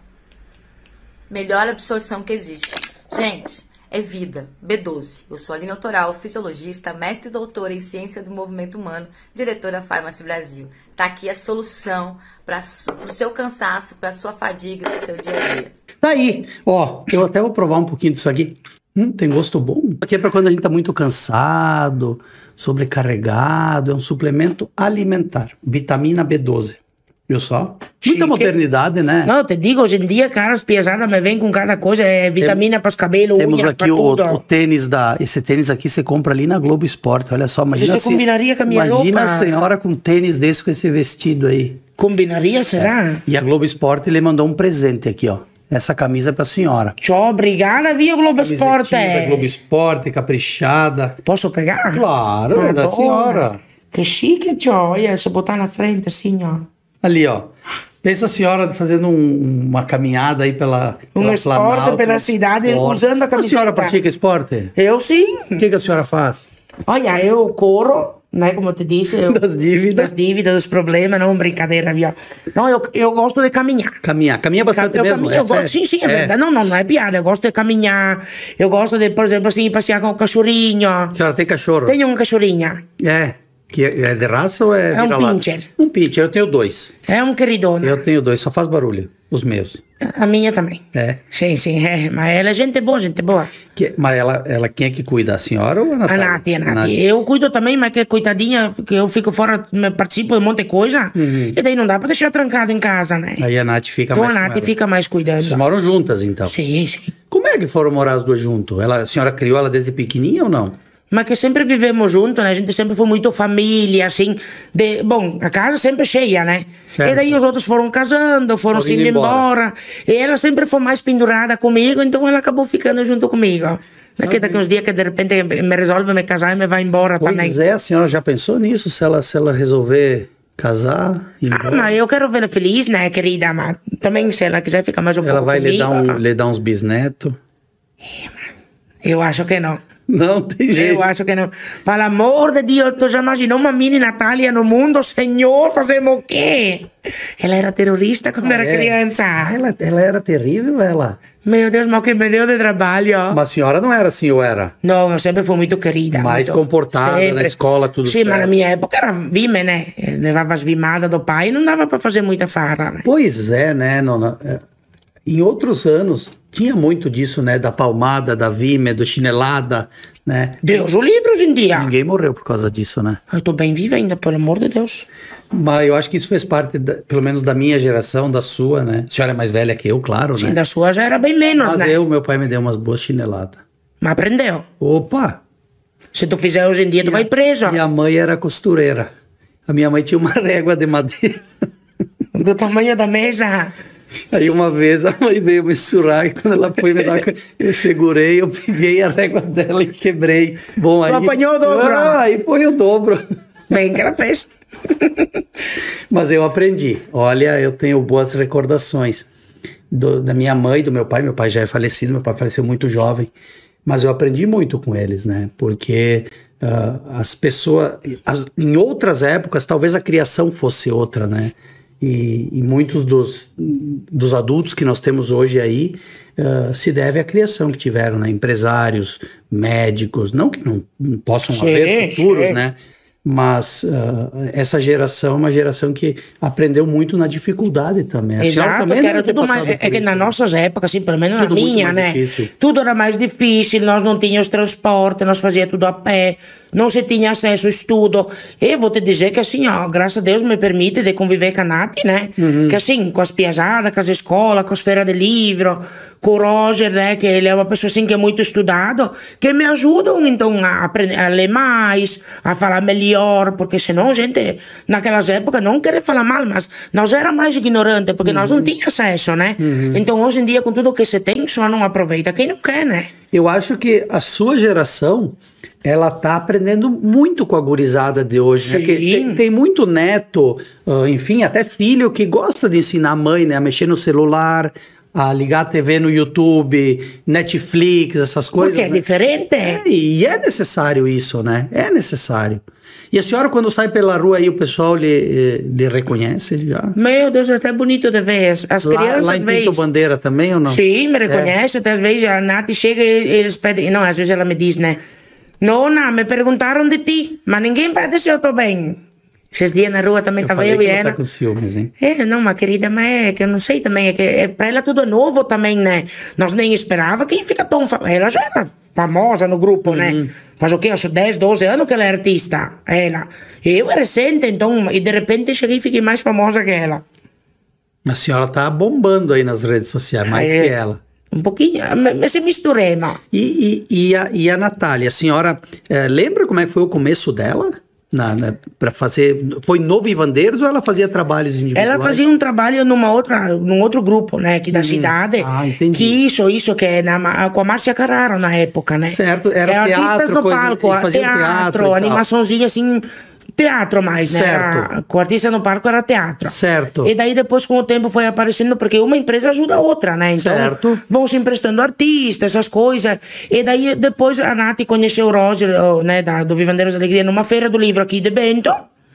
Melhor absorção que existe. Gente, é vida. B doze. Eu sou Aline Autoral, fisiologista, mestre e doutora em ciência do movimento humano, diretora Farmácia Brasil. Tá aqui a solução para o seu cansaço, para a sua fadiga, para o seu dia a dia. Tá aí. Ó, eu até vou provar um pouquinho disso aqui. Hum, tem gosto bom. Aqui é para quando a gente tá muito cansado, sobrecarregado. É um suplemento alimentar. Vitamina B doze. Viu só? Muita modernidade, né? Não, te digo, hoje em dia, caras pesadas me vêm com cada coisa, é vitamina Tem, para os cabelos, Temos unha, aqui o, o tênis da... Esse tênis aqui você compra ali na Globo Esporte, olha só, imagina Você combinaria com a minha Imagina roupa. a senhora com um tênis desse, com esse vestido aí. Combinaria, será? É. E a Globo Esporte, ele mandou um presente aqui, ó. Essa camisa é pra senhora. Tchau, obrigada, viu, Globo Esporte. Da Globo Esporte, caprichada. Posso pegar? Claro, é da senhora. Que chique, tchau. Olha, se botar na frente assim, ó. Ali, ó. Pensa a senhora fazendo um, uma caminhada aí pela, um pela esporte Planalto, pela cidade, esporte. usando a camiseta. A senhora pratica esporte? Eu sim. O que, que a senhora faz? Olha, eu corro, né, como eu te disse. Eu, das dívidas. Das dívidas, dos problemas, não, brincadeira, viu? Não, eu, eu gosto de caminhar. Caminhar, caminha bastante eu, mesmo? Caminho, eu gosto, sim, sim, é, é verdade. Não, não, não é piada, eu gosto de caminhar. Eu gosto de, por exemplo, assim, passear com o cachorrinho. A senhora tem cachorro? Tenho um cachorrinho. É. Que é de raça ou é É um vira-lata? pincher. Um pincher, eu tenho dois. É um queridona. Eu tenho dois, só faz barulho, os meus. A minha também. É? Sim, sim, é. Mas ela é gente boa, gente boa. Que, mas ela, ela, quem é que cuida? A senhora ou a Natália? A Nath, a Nath. Eu cuido também, mas que coitadinha, que eu fico fora, participo de um monte de coisa. Uhum. E daí não dá pra deixar trancado em casa, né? Aí a Nath fica então mais Então a Nath fica mais cuidando. Vocês moram juntas, então? Sim, sim. Como é que foram morar as duas juntas? Ela, a senhora criou ela desde pequenininha ou não? Mas que sempre vivemos juntos, né? A gente sempre foi muito família, assim. De... Bom, a casa sempre cheia, né? Certo. E daí os outros foram casando, foram se indo embora. embora. E ela sempre foi mais pendurada comigo, então ela acabou ficando junto comigo. Daqui, daqui uns dias que de repente me resolve me casar e me vai embora pois também. Pois é, a senhora já pensou nisso? Se ela, se ela resolver casar? Ah, mas eu quero vê-la feliz, né, querida? Mas também, se ela quiser ficar mais um ela pouco vai comigo... Ela vai lhe, lhe dar uns bisnetos? É, mano. Eu acho que não. Não tem jeito. Eu acho que não. Pelo amor de Deus, tu já imaginou uma mini Natália no mundo? Senhor, fazemos o quê? Ela era terrorista quando ah, era é? criança. Ela, ela era terrível, ela. Meu Deus, mas o que me deu de trabalho. Mas a senhora não era assim, ou era? Não, eu sempre fui muito querida. Mais muito, comportada, sempre. Na escola, tudo Sim, certo. Mas na minha época era vime, né? Levava as vimadas do pai e não dava pra fazer muita farra, né? Pois é, né, Nona? Em outros anos, tinha muito disso, né? Da palmada, da vime, do chinelada, né? Deus o livre hoje em dia. Ninguém morreu por causa disso, né? Eu tô bem viva ainda, pelo amor de Deus. Mas eu acho que isso fez parte, da, pelo menos da minha geração, da sua, né? A senhora é mais velha que eu, claro, Sim, né? Sim, da sua já era bem menos, Mas né? Mas eu, meu pai me deu umas boas chineladas. Mas aprendeu. Opa! Se tu fizer hoje em dia, tu e vai preso. Minha mãe era costureira. A minha mãe tinha uma régua de madeira. Do tamanho da mesa. Aí uma vez a mãe veio me surar e quando ela foi me dar, eu segurei, eu peguei a régua dela e quebrei. Bom, aí, tu apanhou o dobro. Ah, aí foi o dobro. Bem que ela fez. Mas eu aprendi. Olha, eu tenho boas recordações do, da minha mãe e do meu pai. Meu pai já é falecido, meu pai faleceu muito jovem. Mas eu aprendi muito com eles, né? Porque uh, as pessoas... As, em outras épocas, talvez a criação fosse outra, né? E, e muitos dos, dos adultos que nós temos hoje aí uh, se deve à criação que tiveram, né? Empresários, médicos, não que não, não possam Sim, haver futuros, sim. né? Mas uh, essa geração é uma geração que aprendeu muito na dificuldade também. A senhora Exato, também que deve era ter tudo passado mais. por É que isso, nas né? nossas épocas, assim, pelo menos na Tudo muito minha, mais né? difícil. Tudo era mais difícil, nós não tínhamos transporte, nós fazíamos tudo a pé, não se tinha acesso ao estudo. E vou te dizer que, assim, ó, graças a Deus me permite de conviver com a Nath, né? Que, assim, com as piazadas, com as escolas, com as feiras de livro, com o Roger, né? Que ele é uma pessoa, assim, que é muito estudado, que me ajudam, então, a aprender a ler mais, a falar melhor, porque senão a gente, naquelas épocas, não querer falar mal, mas nós era mais ignorante, porque nós não tínhamos acesso, né? Então, hoje em dia, com tudo que se tem, só não aproveita quem não quer, né? Eu acho que a sua geração, ela tá aprendendo muito com a gurizada de hoje, né? Sim. Que tem, tem muito neto, uh, enfim, até filho que gosta de ensinar a mãe, né, a mexer no celular, a ligar a T V no YouTube, Netflix, essas coisas. Porque é né? diferente. É, e é necessário isso, né? É necessário. E a senhora, quando sai pela rua aí, o pessoal lhe, lhe reconhece já? Meu Deus, é até bonito de ver. As, as Lá, crianças lá em veem. Pinto Bandeira também ou não? Sim, me reconhece. Até às vezes a Nath chega e eles pedem. Não, às vezes ela me diz, né? Nona, me perguntaram de ti, mas ninguém pede se eu estou bem. Esses dias na rua também Eu estava falei eu que e ela ela. tá com ciúmes, hein? É, não, uma querida, mas é que eu não sei também, é que é, para ela tudo é novo também, né? Nós nem esperava que fica tão famosa. Ela já era famosa no grupo, né? Faz o quê? Acho dez, doze anos que ela é artista, ela. Eu é recente, então, e de repente cheguei e fiquei mais famosa que ela. A senhora tá bombando aí nas redes sociais, mais É. que ela. Um pouquinho, mas se misturemos. E, e, e, a, e a Natália, a senhora eh, lembra como é que foi o começo dela? Na, na, para fazer. Foi no Vivandeiros ou ela fazia trabalhos individuais? Ela fazia um trabalho numa outra, num outro grupo, né, aqui da cidade. Ah, entendi. Que isso, isso que é na, com a Márcia Carraro na época, né? Certo, era é, artistas teatro, no coisa- palco, e faziam teatro teatro, e tal. animaçãozinha assim, teatro mais, né? Certo. Era, com artista no palco era teatro. Certo. E daí depois com o tempo foi aparecendo, porque uma empresa ajuda a outra, né? Então Certo. vão se emprestando artistas, essas coisas. E daí depois a Nath conheceu o Roger, o, né, da, do Vivandeiros da Alegria, numa feira do livro aqui de Bento.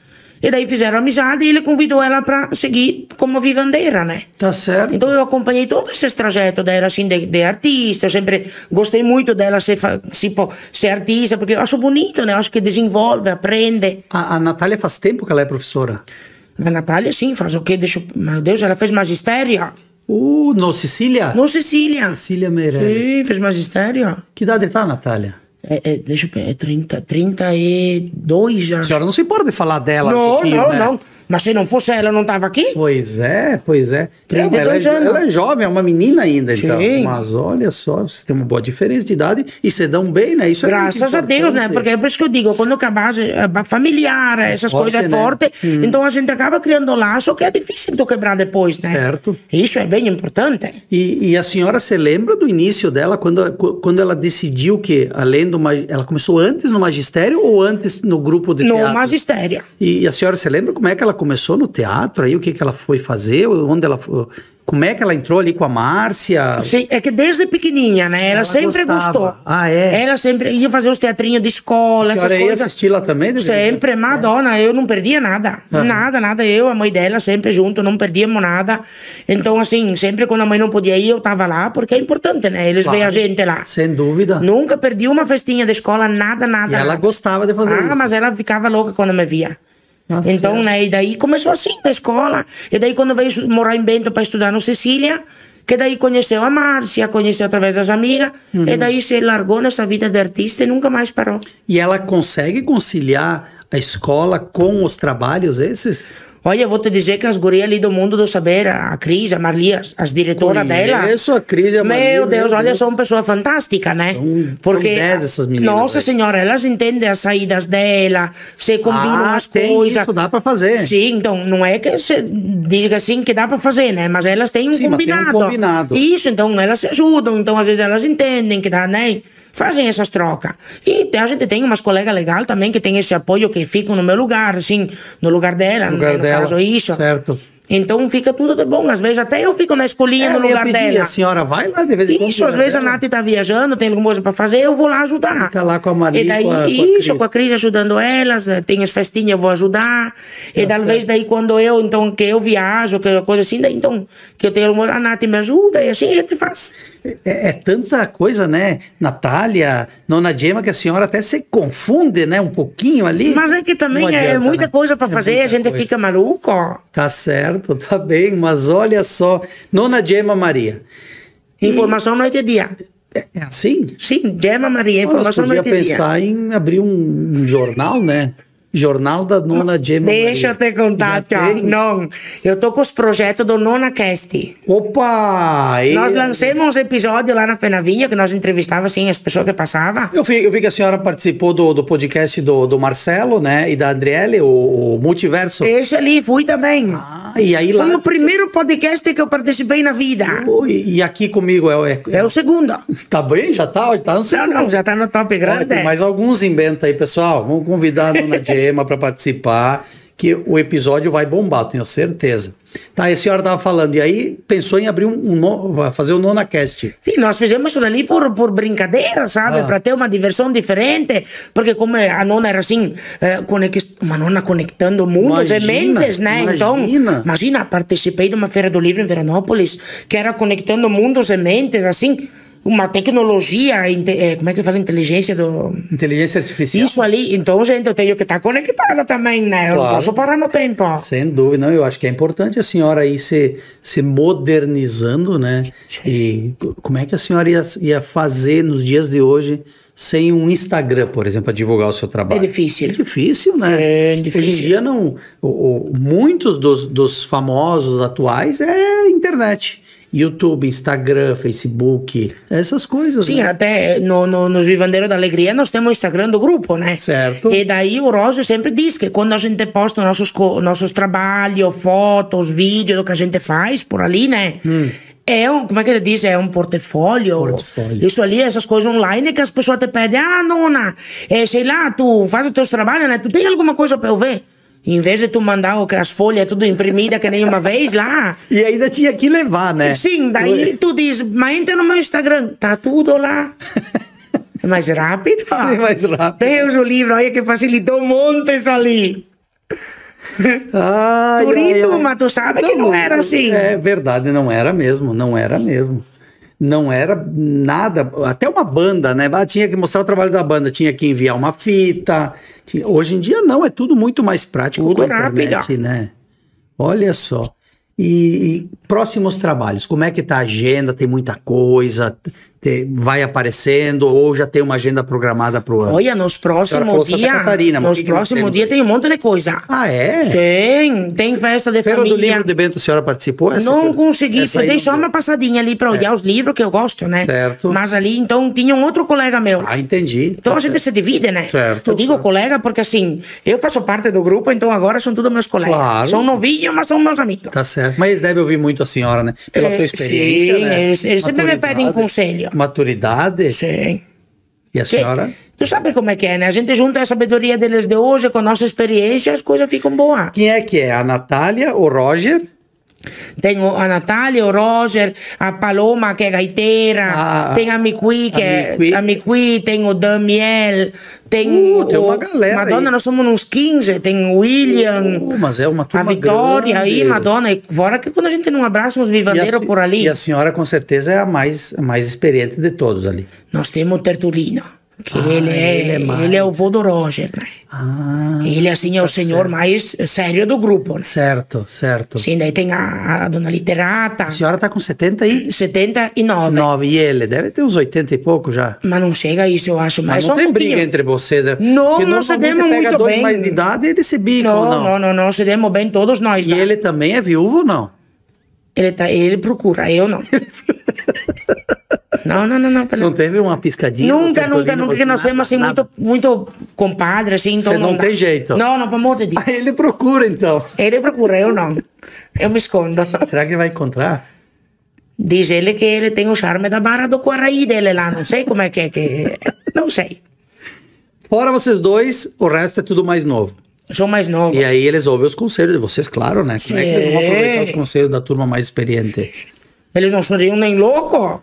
E daí fizeram amizade e ele convidou ela para seguir como vivandeira, né? Tá certo. Então eu acompanhei todo esse trajeto dela, assim, de, de artista. Eu sempre gostei muito dela ser, fa- tipo, ser artista, porque eu acho bonito, né? Eu acho que desenvolve, aprende. A, a Natália faz tempo que ela é professora? A Natália, sim, faz o quê? Deixa eu... Meu Deus, ela fez magistério. Uh, no Sicília? No Sicília. Sicília Meirelles. Sim, fez magistério. Que idade tá, Natália? É, é, deixa eu ver, é trinta, trinta e dois já. A senhora não se importa de falar dela um Não, pouquinho, não, né? não. Mas se não fosse ela, não estava aqui? Pois é, pois é. trinta e ela, dois é anos. ela é jovem, é uma menina ainda, então. Sim. Mas olha só, vocês têm uma boa diferença de idade e se dão bem, né? Isso é muito Graças a Deus, né? importante. Porque é por isso que eu digo, quando acabar a familiar, essas forte, coisas é né? forte, Hum. então a gente acaba criando laço que é difícil de quebrar depois, né? Certo. Isso é bem importante. E, e a senhora se lembra do início dela, quando, quando ela decidiu que, além do... magi- Ela começou antes no magistério ou antes no grupo de No teatro? magistério. E a senhora se lembra como é que ela começou no teatro aí? O que que ela foi fazer? Onde ela foi- Como é que ela entrou ali com a Márcia? Sim, é que desde pequenininha, né? Ela, Ela sempre gostava. gostou. Ah, é? Ela sempre ia fazer os teatrinhos de escola, A essas senhora ia coisas. assistir lá também? de vez em quando? Sempre, Madonna, eu não perdia nada. Nada, nada. Eu, a mãe dela, sempre junto, não perdíamos nada. Então, assim, sempre quando a mãe não podia ir, eu tava lá, porque é importante, né? Eles Claro. veem a gente lá. Sem dúvida. Nunca perdi uma festinha de escola, nada, nada. E ela nada. gostava de fazer Ah, isso. mas ela ficava louca quando me via. Ah, então, certo. né, e daí começou assim, da escola. E daí quando veio morar em Bento para estudar no Sicília, que daí conheceu a Márcia, conheceu através das amigas, Uhum. e daí se largou nessa vida de artista e nunca mais parou. E ela consegue conciliar a escola com os trabalhos esses? Olha, eu vou te dizer que as gurias ali do Mundo do Saber, a Cris, a Marli, as, as diretoras dela. Isso, a Cris e a Marli, Meu Deus, meu olha, Deus. são pessoas fantásticas, né? São- são dez essas meninas Nossa aí. Senhora, elas entendem as saídas dela, se combinam Ah, as tem coisas. isso, dá pra fazer. Sim, então, não é que se diga assim que dá pra fazer, né? Mas elas têm um Sim, mas tem um combinado. combinado. Isso, então elas se ajudam, então às vezes elas entendem que dá, né? Fazem essas trocas. E tem- a gente tem umas colegas legais também que tem esse apoio, que ficam no meu lugar, assim, no lugar dela, No lugar né? No dela, caso, isso. certo. Então fica tudo de bom. Às vezes até eu fico na escolinha É, no eu ia lugar pedir, dela. a senhora vai lá de vez em quando. Isso, às cuidar vezes a dela? Nath tá viajando, tem alguma coisa para fazer, eu vou lá ajudar. Fica lá com a Maria E daí, e com a- com a isso, Cris. com a Cris ajudando elas, eh, tem as festinhas, eu vou ajudar. E talvez daí quando eu, então, que eu viajo, que coisa assim, daí então, que eu tenho alguma, a Nath me ajuda e assim a gente faz. É, é tanta coisa, né? Natália, Nona Gemma, que a senhora até se confunde, né? Um pouquinho ali. Mas é que também Não é adianta, muita né? coisa para É fazer, muita a gente coisa. fica maluco. Tá certo, tá bem, mas olha só. Nona Gemma Maria. Informação noite e dia. É, é assim? Sim, Gemma Maria, Nós informação podia noite e dia. pensar em abrir um, um jornal, né? Jornal da Nona Gemma Deixa eu Maria. te contar, Já tchau. tem? Não, eu tô com os projetos do Nona Cast. Opa! E- Nós lançamos uns episódios lá na Fenavinha, que nós entrevistávamos assim, as pessoas que passavam. Eu vi, eu vi que a senhora participou do, do podcast do, do Marcelo, né? E da Adriele, o, o Multiverso. Esse ali, fui também. Ah, e aí lá. Foi o primeiro podcast que eu participei na vida. Oi, e aqui comigo é, é, É o segundo. Tá bem? Já tá? Já tá no Não, segundo. não, já tá no top Olha, grande. tem mais alguns inventa aí, pessoal. Vamos convidar a Dona Gemma para participar, que o episódio vai bombar, tenho certeza. Tá, e a senhora tava falando, e aí pensou em abrir um, um no- fazer o NonaCast. Sim, nós fizemos isso dali por, por brincadeira, sabe? Ah. Para ter uma diversão diferente. Porque como a nona era assim, eh, conex- uma nona conectando mundos e Imagina, mentes, né? imagina. Então, imagina, participei de uma feira do livro em Veranópolis, que era conectando mundos e mentes, assim, uma tecnologia, inte- eh, como é que fala? Inteligência do... Inteligência artificial. Isso ali. Então, gente, eu tenho que estar conectada também, né? Eu não Claro. posso parar no tempo. Sem dúvida, não, eu acho que é importante a senhora aí se, se modernizando, né? E co- como é que a senhora ia, ia fazer nos dias de hoje sem um Instagram, por exemplo, para divulgar o seu trabalho? É difícil. É difícil, né? É difícil. Hoje em dia, não, o, o- muitos dos, dos famosos atuais é internet. YouTube, Instagram, Facebook, essas coisas. Sim, né? até no, no, nos Vivandeiros da Alegria nós temos o Instagram do grupo, né? Certo. E daí o Roger sempre diz que quando a gente posta nossos, co- nossos trabalhos, fotos, vídeos do que a gente faz por ali, né? É um, como é que ele diz? É um portfólio. Portfólio. Isso ali, essas coisas online que as pessoas te pedem. Ah, nona, é, sei lá, tu faz os teus trabalhos, né? Tu tem alguma coisa para eu ver? Em vez de tu mandar o que as folhas tudo imprimida que nem uma vez lá. E ainda tinha que levar, né? Sim, daí tu diz, mas entra no meu Instagram, tá tudo lá. É mais rápido. É mais rápido. Deus o livro, olha que facilitou montes ali. Ai, Por ai, isso, ai. mas tu sabe que não era assim. É verdade, não era mesmo, não era mesmo. Não era nada, até uma banda, né? Ah, tinha que mostrar o trabalho da banda, tinha que enviar uma fita. tinha- Hoje em dia não, é tudo muito mais prático Tudo com a internet, rápido. né? Olha só. E, e próximos trabalhos, como é que tá a agenda? Tem muita coisa, te- vai aparecendo ou já tem uma agenda programada pro ano? Olha, nos falou próximos Santa dias, Catarina, mas o nos que que nós próximos temos dias aí? tem um monte de coisa. Ah, é? Tem, tem festa de Feira do família. Livro de Bento, a senhora participou? Essa Não feira? consegui, Essa aí dei não só deu. uma passadinha ali para olhar os livros que eu gosto, né? Certo. Mas ali, então, tinha um outro colega meu. Ah, entendi. Então Tá a gente certo. se divide, né? Certo. Eu digo colega porque assim, eu faço parte do grupo, então agora são todos meus colegas. Claro. São novinhos, mas são meus amigos. Tá certo. Mas eles devem ouvir muito a senhora, né? Pela É, tua experiência, sim, né? eles- eles sempre me Maturidade. pedem conselho. Maturidade. Sim. E a Que- senhora? Tu sabe como é que é, né? A gente junta a sabedoria deles de hoje com a nossa experiência, as coisas ficam boas. Quem é que é? A Natália, o Roger? Tem o- a Natália, o Roger, a Paloma, que é gaiteira, Ah, tem a Miqui, que a é Miqui. a Miqui, tem o Damiel, tem Uh, o, tem uma galera Madonna, aí. nós somos uns quinze, tem o William, Uh, mas é uma a turma Vitória, grande. aí, Madonna, e fora que quando a gente não abraça uns E a, vivandeiros por ali, e a senhora, com certeza, é a mais, a mais experiente de todos ali. nós temos o Tertulino, que Ah, ele, é, ele é mais- ele é o vô do Roger, né? Ah, Ele, assim, é o senhor mais sério do grupo, né? certo, certo. Sim, daí tem a, a dona Literata, A senhora tá com setenta e setenta e nove. nove e ele deve ter uns oitenta e pouco já. Mas não chega a isso, eu acho. Mas, Mas só não um tem pouquinho. briga entre vocês, né? Não, Porque nós normalmente cedemos pega muito dois bem. mais de idade e eles se bicam, Não, não. não, não, não, se demos bem todos nós. E tá? ele também é viúvo ou não? Ele, tá, ele procura, eu não. não, não, não, não. pera- Não teve uma piscadinha? Nunca, um nunca, Tertulino, nunca, que nós nada, somos assim nada? muito, muito compadre, assim, então Você não dá. tem jeito? Não, não, pelo amor de Deus. Ah, ele procura, então. Ele procura, eu não. Eu me escondo. Será que vai encontrar? Diz ele que ele tem o charme da barra do Quaraí dele lá, não sei como é que é que... Não sei. Fora vocês dois, o resto é tudo mais novo. São mais novos. E aí eles ouvem os conselhos de vocês, claro, né? Como é que eles vão aproveitar os conselhos da turma mais experiente? Eles não seriam nem loucos.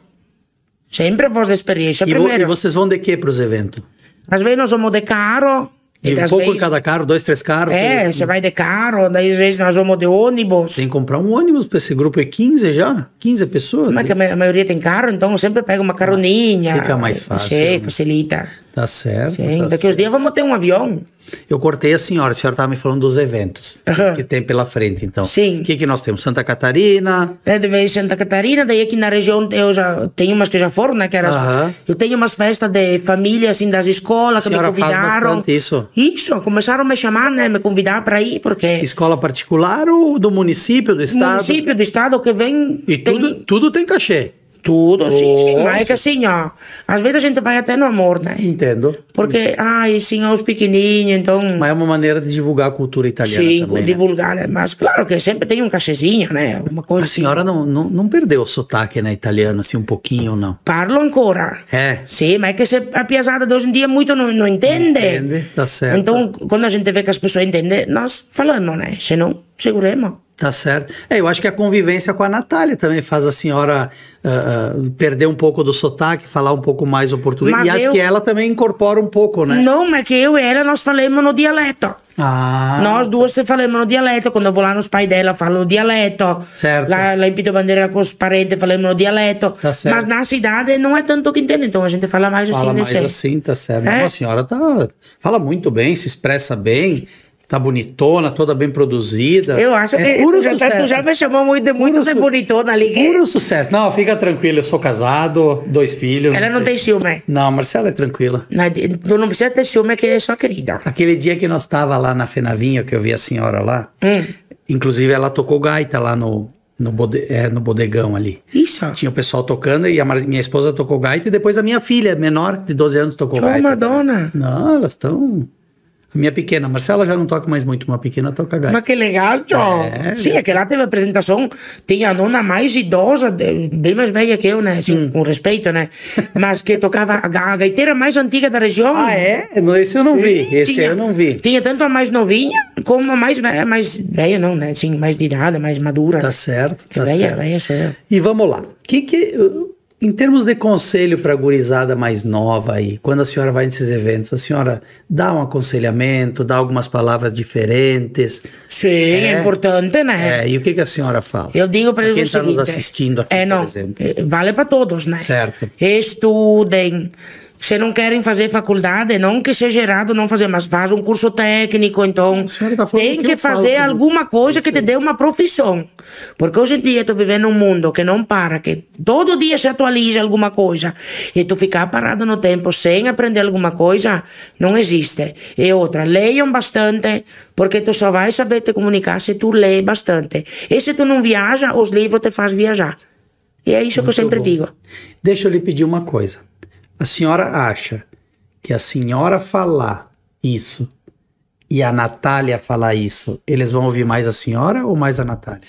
Sempre voz de experiência E, vo, primeiro. e vocês vão de quê para os eventos? Às vezes nós vamos de carro. De um pouco em cada carro, dois, três carros? É, três... você vai de carro, daí às vezes nós vamos de ônibus. Tem que comprar um ônibus para esse grupo, é quinze já? quinze pessoas? Mas que a maioria tem carro, então eu sempre pego uma caroninha. Fica mais fácil. Sim, facilita. Tá certo. Sim, tá daqui uns dias vamos ter um avião. Eu cortei a senhora, a senhora estava me falando dos eventos Uhum. que tem pela frente, então. Sim. O que, que nós temos? Santa Catarina. É, de vez em Santa Catarina, daí aqui na região eu já tenho umas que já foram, né? Que era, Aham. Eu tenho umas festas de família, assim, das escolas, A que me senhora faz convidaram. bastante isso? Isso, começaram a me chamar, né? Me convidar para ir, porque Escola particular ou do município, do estado? município, do estado que vem. E tem tudo, tudo tem cachê. Tudo, sim, sim. Oh. Mas é que assim, ó. Às vezes a gente vai até no amor, né? Entendo. Porque, ai, sim, aos pequenininhos, então. Mas é uma maneira de divulgar a cultura italiana Sim, também, né? divulgar, né? Mas claro que sempre tem um cachezinho, né? Alguma coisa A senhora não, não, não perdeu o sotaque, né, italiano, assim, um pouquinho ou não? Parlo ancora. É. Sim, mas é que se- a piazada de hoje em dia muito não, não entende. Entende, tá certo. Então, quando a gente vê que as pessoas entendem, nós falamos, né? Se não, seguremos. Tá certo. É, eu acho que a convivência com a Natália também faz a senhora ah, ah, perder um pouco do sotaque, falar um pouco mais o português. Mas e acho eu- que ela também incorpora um pouco, né? Não, mas que eu e ela, nós falamos no dialeto. Ah, Nós duas se falamos no dialeto. Quando eu vou lá nos pais dela, falo no dialeto. Certo. Lá, lá em Pito Bandeira com os parentes, falamos no dialeto. Tá certo. Mas na cidade não é tanto que entende. Então a gente fala mais assim, fala né? mais assim, tá certo. É. Não, a senhora tá, fala muito bem, se expressa bem, tá bonitona, toda bem produzida. Eu acho é que puro tu já, sucesso. tu já me chamou muito, de- muito de su- bonitona ali. que Puro sucesso. Não, fica tranquilo, eu sou casado, dois filhos. Ela não tem ciúme. Não, Marcela é tranquila. Não, tu não precisa ter ciúme, que é só querida. Aquele dia que nós tava lá na Fenavinho, que eu vi a senhora lá, Hum. inclusive ela tocou gaita lá no, no, bode, é, no bodegão ali. Isso. Tinha o pessoal tocando e a Mar- minha esposa tocou gaita e depois a minha filha, menor, de doze anos, tocou Ô, gaita. Madonna. Não, elas estão... A minha pequena, a Marcela já não toca mais muito, uma pequena toca gaita. Mas que legal, tio. É, Sim, é. é que lá teve apresentação, tinha a nona mais idosa, de- bem mais velha que eu, né? Assim, Hum. com respeito, né? Mas que tocava a, ga- a gaiteira mais antiga da região. Ah, é? Não, esse eu não vi, Sim, esse tinha- eu não vi. Tinha tanto a mais novinha como a mais velha, mais velha não, né? Assim, mais de idade, mais madura. Tá certo, Que tá velha, certo. velha sou eu. E vamos lá. Que que, uh, em termos de conselho para a gurizada mais nova aí, quando a senhora vai nesses eventos, a senhora dá um aconselhamento, dá algumas palavras diferentes? Sim, é, É. importante, né? É, e o que, que a senhora fala? Eu digo para Pra eles quem o está nos seguinte, assistindo aqui, é, não, por exemplo. eh, vale para todos, né? Certo. Estudem. Se não querem fazer faculdade, não que seja errado não fazer, mas faz um curso técnico, então A senhora tá falando tem que que eu falo fazer também. alguma coisa que te dê uma profissão. Porque hoje em dia tu vive num mundo que não para, que todo dia se atualiza alguma coisa, e tu ficar parado no tempo sem aprender alguma coisa, não existe. E outra, leiam bastante, porque tu só vai saber te comunicar se tu lê bastante. E se tu não viaja, os livros te fazem viajar. E é isso que eu sempre bom. digo. Deixa eu lhe pedir uma coisa. A senhora acha que a senhora falar isso e a Natália falar isso, eles vão ouvir mais a senhora ou mais a Natália?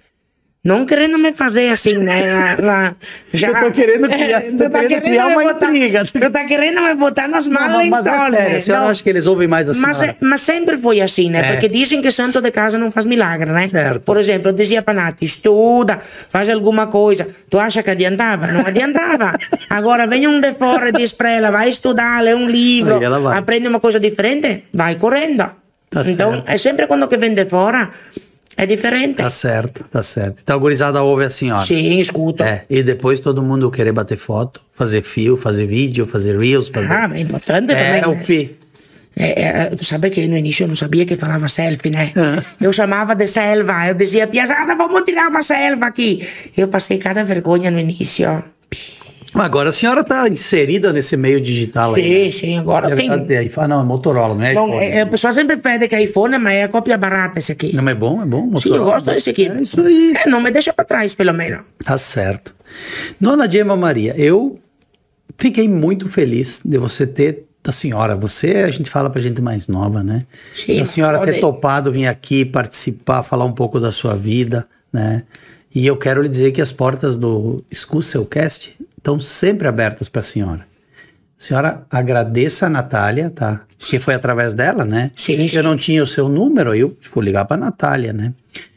Não querendo me fazer assim, né? Lá, lá, já... Eu tô querendo criar- É, tô tu tá querendo criar me uma botar- intriga. Tu tá querendo me botar nos Não, malos mas é lençóis, sério, né? a senhora Não. acha que eles ouvem mais a Mas, senhora? é- mas sempre foi assim, né? É. Porque dizem que santo de casa não faz milagre, né? Certo. Por exemplo, eu dizia pra Nath, estuda, faz alguma coisa. Tu acha que adiantava? Não adiantava. Agora vem um de fora e diz pra ela, vai estudar, lê um livro, Aí ela vai. aprende uma coisa diferente, vai correndo. Tá então, certo. é sempre quando que vem de fora, é diferente. Tá certo, tá certo. Então a gurizada ouve a senhora. Sim, escuta. É, e depois todo mundo querer bater foto, fazer fio, fazer vídeo, fazer reels, fazer... Ah, mas é importante é, também. é o né? fi. É, é, tu sabe que no início eu não sabia que falava selfie, né? Ah. Eu chamava de selva. Eu dizia, piazada, vamos tirar uma selva aqui. Eu passei cada vergonha no início. Agora a senhora tá inserida nesse meio digital aí. Sim, né? sim, agora É sim. verdade, é iPhone, não, é Motorola, não é Então, iPhone. é, é, o pessoal sempre pede que é iPhone, mas é a cópia barata esse aqui. Não, mas é bom, é bom. Sim, Motorola. eu gosto desse aqui. É isso aí. É, não me deixa pra trás, pelo menos. Tá certo. Dona Gemma Maria, eu fiquei muito feliz de você ter, da senhora, você, a gente fala pra gente mais nova, né? Sim, A senhora pode- ter topado vir aqui participar, falar um pouco da sua vida, né? E eu quero lhe dizer que as portas do Escúcio Seu Cast estão sempre abertas para a senhora. a senhora agradeça a Natália, tá? Que foi através dela, né? Sim, sim. Eu não tinha o seu número, eu vou ligar para a Natália, né?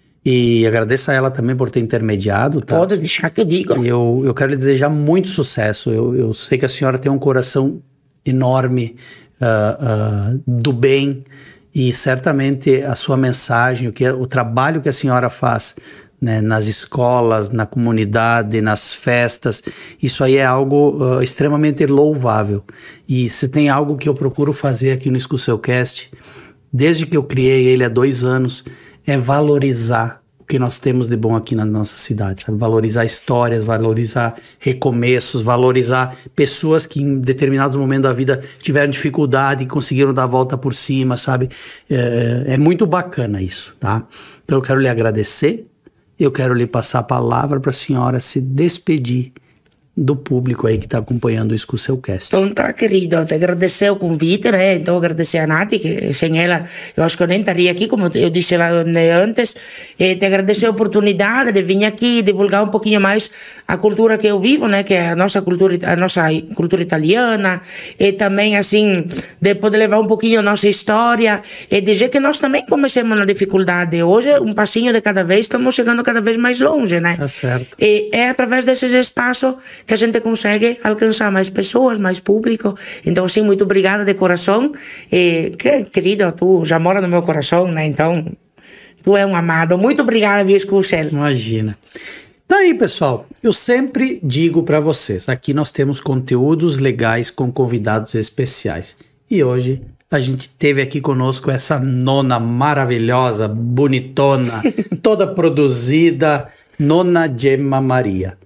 E agradeço a ela também por ter intermediado, tá? Pode deixar que eu diga. Eu, eu quero lhe desejar muito sucesso. Eu, eu sei que a senhora tem um coração enorme uh, uh, do bem, e certamente a sua mensagem, o, que, o trabalho que a senhora faz, né, nas escolas, na comunidade, nas festas, isso aí é algo uh, extremamente louvável. E se tem algo que eu procuro fazer aqui no EscuSeuCast, desde que eu criei ele há dois anos, é valorizar o que nós temos de bom aqui na nossa cidade, sabe? Valorizar histórias, valorizar recomeços, valorizar pessoas que em determinados momentos da vida tiveram dificuldade e conseguiram dar a volta por cima, sabe? É, é muito bacana isso, tá? Então eu quero lhe agradecer, eu quero lhe passar a palavra para a senhora se despedir do público aí que está acompanhando o EscuSeuCast. Então tá, querido, te agradecer o convite, né? Então agradecer a Nath, que sem ela eu acho que eu nem estaria aqui, como eu disse lá antes. E te agradecer a oportunidade de vir aqui divulgar um pouquinho mais a cultura que eu vivo, né? Que é a nossa cultura, a nossa cultura italiana, e também assim de poder levar um pouquinho a nossa história e dizer que nós também começamos na dificuldade. Hoje um passinho de cada vez, estamos chegando cada vez mais longe, né? Tá certo. E é através desses espaços que a gente consegue alcançar mais pessoas, mais público. Então, sim, muito obrigada de coração. E, que, querido, tu já mora no meu coração, né? Então, tu é um amado. Muito obrigada, Via Escucel. Imagina. Tá aí, pessoal. Eu sempre digo para vocês, aqui nós temos conteúdos legais com convidados especiais. E hoje a gente teve aqui conosco essa nona maravilhosa, bonitona, toda produzida, Nona Gemma Maria.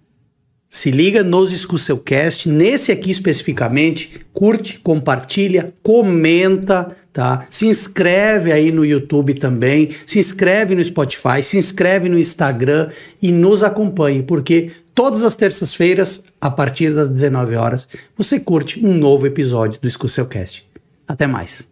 Se liga nos EscuSeuCast, nesse aqui especificamente, curte, compartilha, comenta, tá? Se inscreve aí no YouTube também, se inscreve no Spotify, se inscreve no Instagram e nos acompanhe, porque todas as terças-feiras, a partir das dezenove horas, você curte um novo episódio do EscuSeuCast. Até mais.